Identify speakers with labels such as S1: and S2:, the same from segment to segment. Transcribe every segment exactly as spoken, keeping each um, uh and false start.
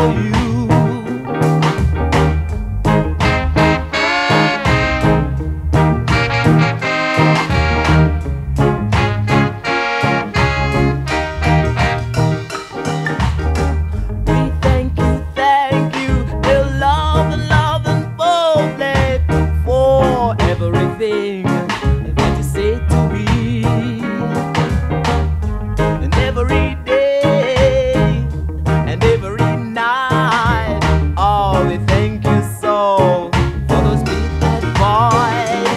S1: you. We thank you, thank you, dear love and love and boldly for everything that you say to me. And every day and every night, oh, we thank you so for those big bad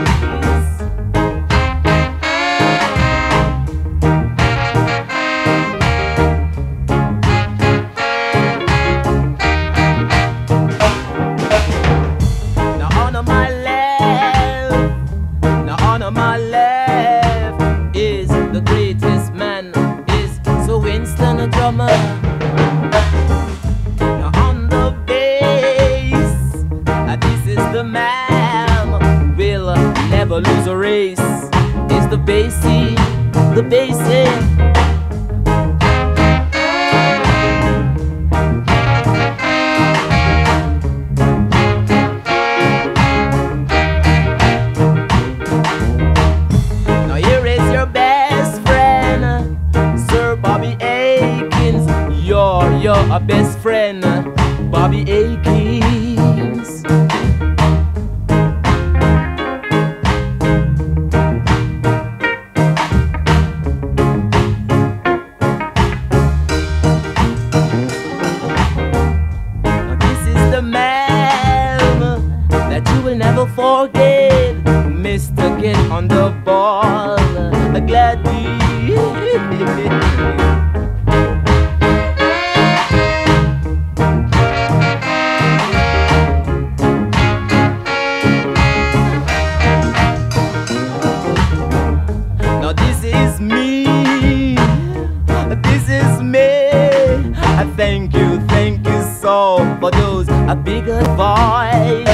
S1: my left, now on my left is the greatest man, is Sir Winston Drummer. Now on the bass, uh, this is the man, will never lose a race, is the bassy, the bassy. You're, you're a best friend, Bobby Akins. Now this is the man that you will never forget, Mister Get on the Ball, Gladly. Now this is me, this is me. I thank you, thank you so for those a big advice.